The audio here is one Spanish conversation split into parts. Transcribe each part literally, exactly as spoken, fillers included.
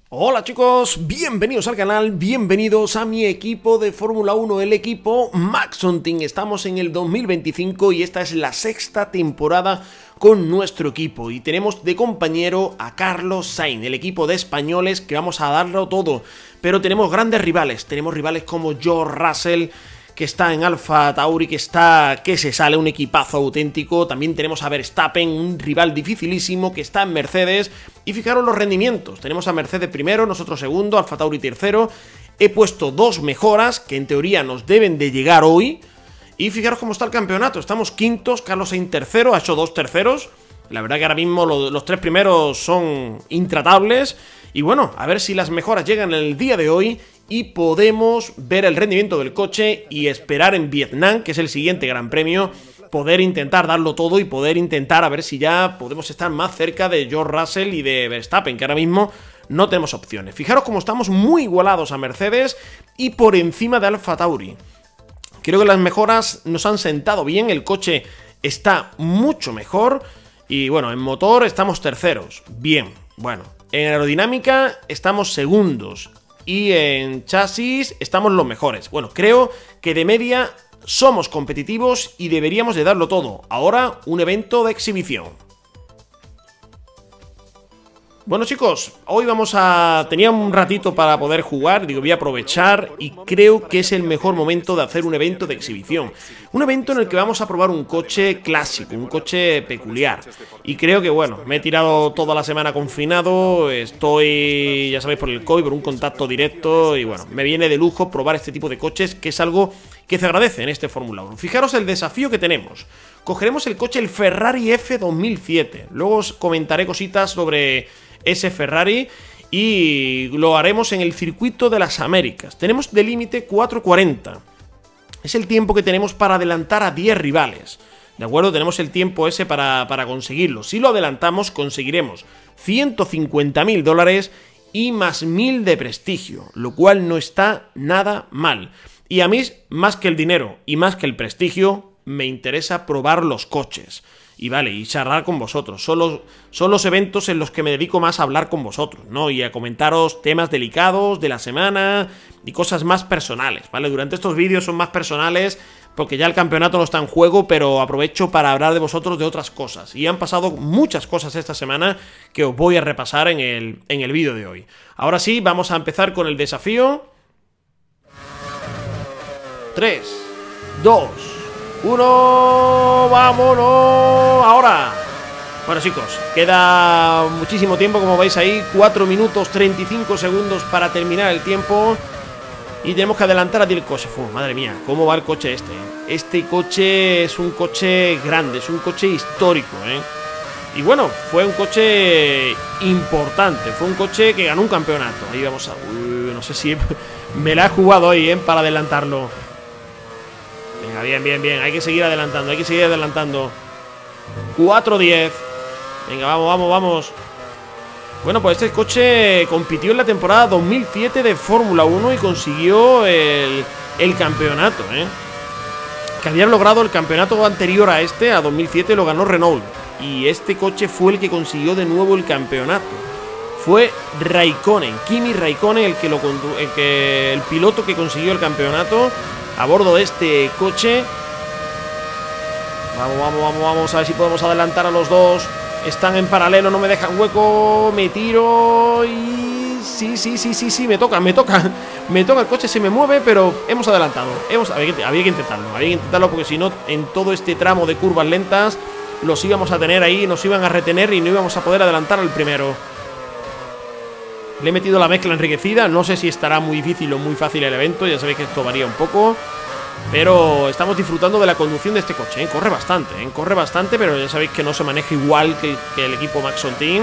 Hola chicos, bienvenidos al canal, bienvenidos a mi equipo de Fórmula uno, el equipo Maxon Team. Estamos en el dos mil veinticinco y esta es la sexta temporada con nuestro equipo. Y tenemos de compañero a Carlos Sainz, el equipo de españoles que vamos a darlo todo. Pero tenemos grandes rivales, tenemos rivales como George Russell, que está en Alfa Tauri, que está, que se sale, un equipazo auténtico. También tenemos a Verstappen, un rival dificilísimo, que está en Mercedes. Y fijaros los rendimientos, tenemos a Mercedes primero, nosotros segundo, Alfa Tauri tercero. He puesto dos mejoras, que en teoría nos deben de llegar hoy. Y fijaros cómo está el campeonato, estamos quintos, Carlos Sainz tercero, ha hecho dos terceros. La verdad que ahora mismo los, los tres primeros son intratables. Y bueno, a ver si las mejoras llegan el día de hoy y podemos ver el rendimiento del coche y esperar en Vietnam, que es el siguiente gran premio, poder intentar darlo todo y poder intentar a ver si ya podemos estar más cerca de George Russell y de Verstappen, que ahora mismo no tenemos opciones. Fijaros cómo estamos muy igualados a Mercedes y por encima de Alfa Tauri. Creo que las mejoras nos han sentado bien, el coche está mucho mejor y bueno, en motor estamos terceros, bien, bueno, en aerodinámica estamos segundos. Y en chasis estamos los mejores. Bueno, creo que de media somos competitivos y deberíamos de darlo todo. Ahora, un evento de exhibición. Bueno chicos, hoy vamos a... tenía un ratito para poder jugar, digo, voy a aprovechar y creo que es el mejor momento de hacer un evento de exhibición. Un evento en el que vamos a probar un coche clásico, un coche peculiar. Y creo que, bueno, me he tirado toda la semana confinado, estoy, ya sabéis, por el COVID, por un contacto directo y bueno, me viene de lujo probar este tipo de coches, que es algo que se agradece en este Fórmula uno. Fijaros el desafío que tenemos. Cogeremos el coche, el Ferrari F dos mil siete. Luego os comentaré cositas sobre ese Ferrari y lo haremos en el circuito de las Américas. Tenemos de límite cuatro cuarenta. Es el tiempo que tenemos para adelantar a diez rivales. ¿De acuerdo? Tenemos el tiempo ese para, para conseguirlo. Si lo adelantamos, conseguiremos ciento cincuenta mil dólares y más mil de prestigio, lo cual no está nada mal. Y a mí, más que el dinero y más que el prestigio, me interesa probar los coches. Y vale, y charlar con vosotros. Son los, son los eventos en los que me dedico más a hablar con vosotros, ¿no? Y a comentaros temas delicados de la semana y cosas más personales, ¿vale? Durante estos vídeos son más personales porque ya el campeonato no está en juego, pero aprovecho para hablar de vosotros de otras cosas. Y han pasado muchas cosas esta semana que os voy a repasar en el, en el vídeo de hoy. Ahora sí, vamos a empezar con el desafío. tres, dos, uno, vámonos, ahora. Bueno chicos, queda muchísimo tiempo, como veis ahí, cuatro minutos treinta y cinco segundos para terminar el tiempo. Y tenemos que adelantar a el coche. Uf, madre mía, cómo va el coche este. Este coche es un coche grande, es un coche histórico, ¿eh? Y bueno, fue un coche importante, fue un coche que ganó un campeonato. Ahí vamos a... Uy, no sé si me la he jugado hoy, ¿eh? Para adelantarlo. Venga, bien, bien, bien. Hay que seguir adelantando, hay que seguir adelantando. cuatro diez. Venga, vamos, vamos, vamos. Bueno, pues este coche compitió en la temporada dos mil siete de Fórmula uno y consiguió el, el campeonato, ¿eh? Que habían logrado el campeonato anterior a este, a dos mil siete, lo ganó Renault. Y este coche fue el que consiguió de nuevo el campeonato. Fue Raikkonen, Kimi Raikkonen, el que lo el que el piloto que consiguió el campeonato a bordo de este coche. Vamos, vamos, vamos, vamos a ver si podemos adelantar a los dos. Están en paralelo, no me dejan hueco. Me tiro y... Sí, sí, sí, sí, sí, me toca, me toca. Me toca, el coche se me mueve, pero hemos adelantado. Hemos... Había, que, había que intentarlo, había que intentarlo porque si no, en todo este tramo de curvas lentas los íbamos a tener ahí, nos iban a retener y no íbamos a poder adelantar al primero. Le he metido la mezcla enriquecida, no sé si estará muy difícil o muy fácil el evento, ya sabéis que esto varía un poco. Pero estamos disfrutando de la conducción de este coche, ¿eh? Corre bastante, ¿eh? Corre bastante, pero ya sabéis que no se maneja igual que, que el equipo Maxon Team.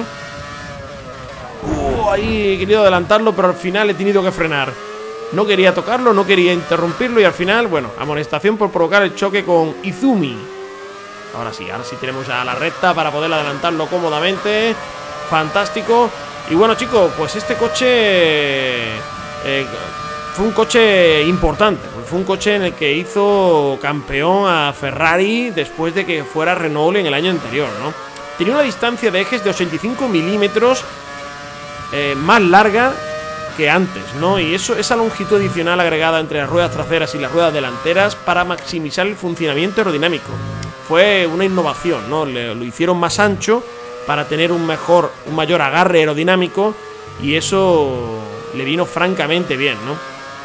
Uh, ahí he querido adelantarlo, pero al final he tenido que frenar. No quería tocarlo, no quería interrumpirlo y al final, bueno, amonestación por provocar el choque con Izumi. Ahora sí, ahora sí tenemos ya la recta para poder adelantarlo cómodamente. Fantástico. Y bueno chicos, pues este coche... Eh, fue un coche importante, fue un coche en el que hizo campeón a Ferrari después de que fuera Renault en el año anterior, ¿no? Tenía una distancia de ejes de ochenta y cinco milímetros eh, más larga que antes, ¿no? Y eso, esa longitud adicional agregada entre las ruedas traseras y las ruedas delanteras para maximizar el funcionamiento aerodinámico. Fue una innovación, ¿no? Le, lo hicieron más ancho para tener un mejor, un mayor agarre aerodinámico, y eso le vino francamente bien, ¿no?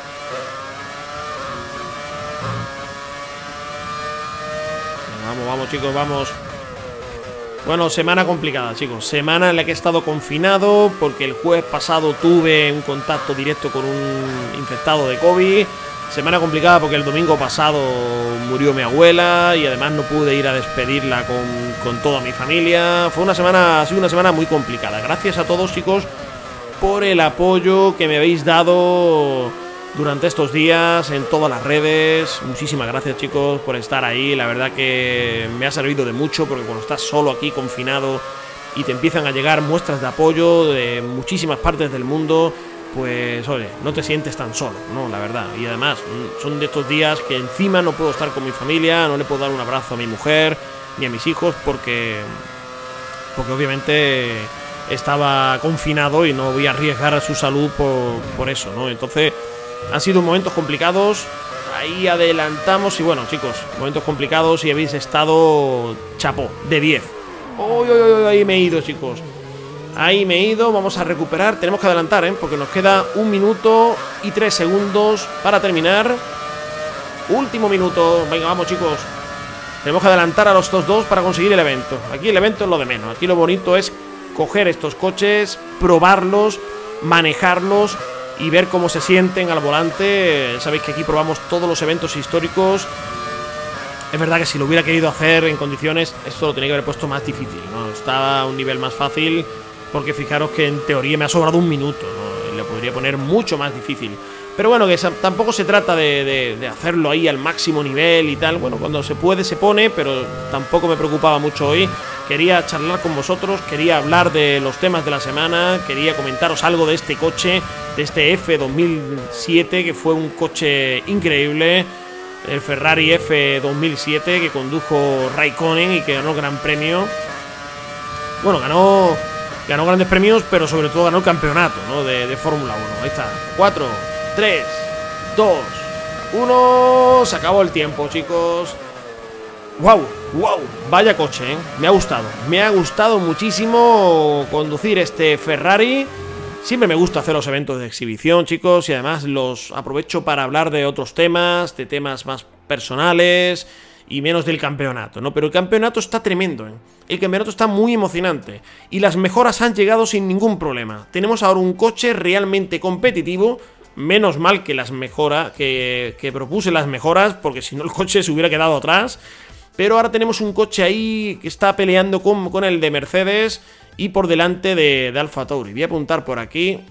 Vamos, vamos, chicos, vamos. Bueno, semana complicada, chicos. Semana en la que he estado confinado porque el jueves pasado tuve un contacto directo con un infectado de COVID. Semana complicada porque el domingo pasado murió mi abuela y además no pude ir a despedirla con, con toda mi familia. Fue una semana, ha sido una semana muy complicada. Gracias a todos, chicos, por el apoyo que me habéis dado durante estos días en todas las redes. Muchísimas gracias, chicos, por estar ahí. La verdad que me ha servido de mucho, porque cuando estás solo aquí confinado y te empiezan a llegar muestras de apoyo de muchísimas partes del mundo, pues oye, no te sientes tan solo, ¿no? La verdad. Y además son de estos días que encima no puedo estar con mi familia, no le puedo dar un abrazo a mi mujer ni a mis hijos porque porque obviamente estaba confinado y no voy a arriesgar a su salud por, por eso, ¿no? Entonces han sido momentos complicados. Ahí adelantamos y bueno, chicos, momentos complicados y habéis estado chapó, de diez. Oh, oh, oh, ahí me he ido, chicos. Ahí me he ido, vamos a recuperar. Tenemos que adelantar, ¿eh? Porque nos queda un minuto y tres segundos para terminar. Último minuto. Venga, vamos, chicos. Tenemos que adelantar a los estos dos para conseguir el evento. Aquí el evento es lo de menos. Aquí lo bonito es coger estos coches, probarlos, manejarlos y ver cómo se sienten al volante. Sabéis que aquí probamos todos los eventos históricos. Es verdad que si lo hubiera querido hacer en condiciones, esto lo tenía que haber puesto más difícil, ¿no? Estaba a un nivel más fácil, porque fijaros que en teoría me ha sobrado un minuto, ¿no? Le podría poner mucho más difícil. Pero bueno, que tampoco se trata de, de, de hacerlo ahí al máximo nivel y tal. Bueno, cuando se puede se pone, pero tampoco me preocupaba mucho hoy. Quería charlar con vosotros, quería hablar de los temas de la semana, quería comentaros algo de este coche, de este F dos mil siete, que fue un coche increíble. El Ferrari F dos mil siete que condujo Raikkonen y que ganó el Gran Premio. Bueno, ganó, ganó grandes premios, pero sobre todo ganó el campeonato, ¿no? de, de Fórmula uno. Ahí está. cuatro, tres, dos, uno. Se acabó el tiempo, chicos. ¡Wow! ¡Wow! Vaya coche, ¿eh? Me ha gustado. Me ha gustado muchísimo conducir este Ferrari. Siempre me gusta hacer los eventos de exhibición, chicos, y además los aprovecho para hablar de otros temas, de temas más personales y menos del campeonato, ¿no? Pero el campeonato está tremendo, ¿eh? El campeonato está muy emocionante y las mejoras han llegado sin ningún problema. Tenemos ahora un coche realmente competitivo, menos mal que las mejoras, que, que propuse las mejoras, porque si no el coche se hubiera quedado atrás. Pero ahora tenemos un coche ahí que está peleando con, con el de Mercedes y por delante de, de Alfa Tauri. Voy a apuntar por aquí.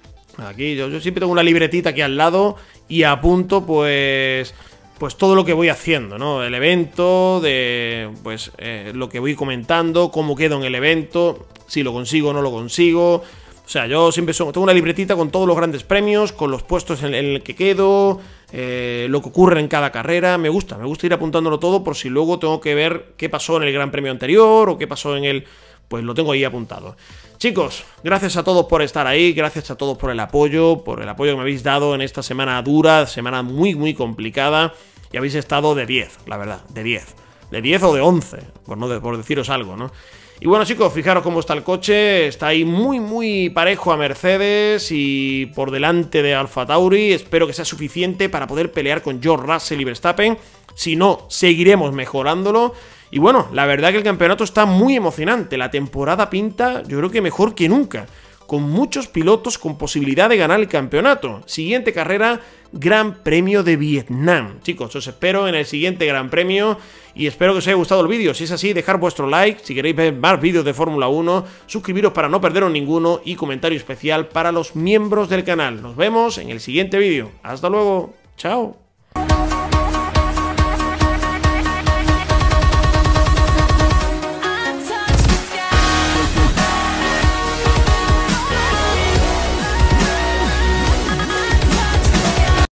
Aquí, yo, yo siempre tengo una libretita aquí al lado y apunto pues pues todo lo que voy haciendo, ¿no? El evento, de pues eh, lo que voy comentando, cómo quedo en el evento, si lo consigo o no lo consigo. O sea, yo siempre son, tengo una libretita con todos los grandes premios, con los puestos en, en el que quedo, eh, lo que ocurre en cada carrera. Me gusta, me gusta ir apuntándolo todo por si luego tengo que ver qué pasó en el Gran Premio anterior o qué pasó en el... Pues lo tengo ahí apuntado. Chicos, gracias a todos por estar ahí, gracias a todos por el apoyo, por el apoyo que me habéis dado en esta semana dura, semana muy, muy complicada. Y habéis estado de diez, la verdad, de diez. De diez o de once, por, no de, por deciros algo, ¿no? Y bueno, chicos, fijaros cómo está el coche. Está ahí muy, muy parejo a Mercedes y por delante de Alfa Tauri. Espero que sea suficiente para poder pelear con George Russell y Verstappen. Si no, seguiremos mejorándolo. Y bueno, la verdad que el campeonato está muy emocionante. La temporada pinta, yo creo que mejor que nunca, con muchos pilotos con posibilidad de ganar el campeonato. Siguiente carrera, Gran Premio de Vietnam. Chicos, os espero en el siguiente Gran Premio y espero que os haya gustado el vídeo. Si es así, dejar vuestro like. Si queréis ver más vídeos de Fórmula uno, suscribiros para no perderos ninguno y comentario especial para los miembros del canal. Nos vemos en el siguiente vídeo. Hasta luego. Chao.